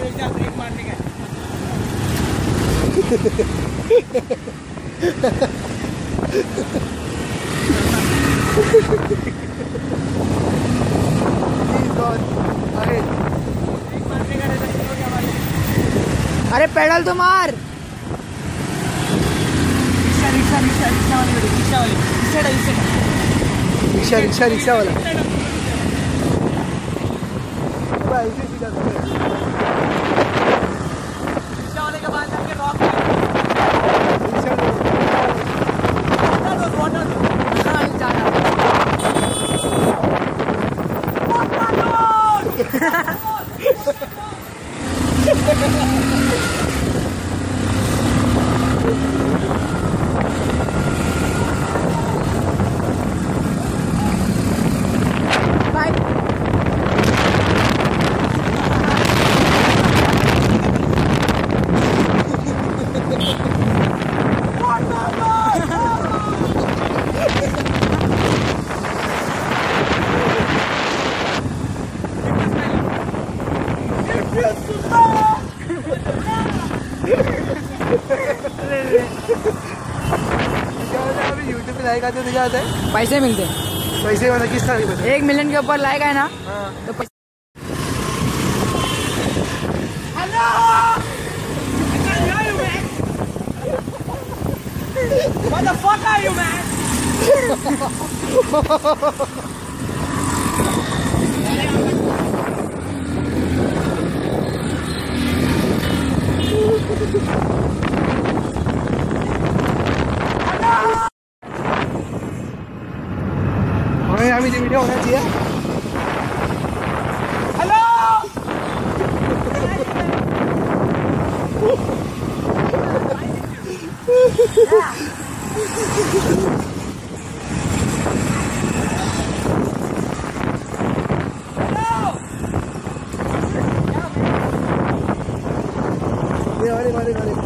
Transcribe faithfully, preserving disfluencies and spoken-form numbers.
Break मारने का। अरे पेडल तो मार। रिक्शा रिक्शा रिक्शा रिक्शा वाली रिक्शा वाली रिक्शा रिक्शा रिक्शा वाला रिक्शा वाले के बाद जाके रॉक यूट्यूब पे लाइक आते तो क्या होता है? पैसे मिलते हैं। पैसे वाला किस तरह के? एक मिलियन के ऊपर लाइक है ना तो पैसे। What the fuck are you, man? हमें अभी वीडियो होना चाहिए। हेलो ये वाले वाले वाले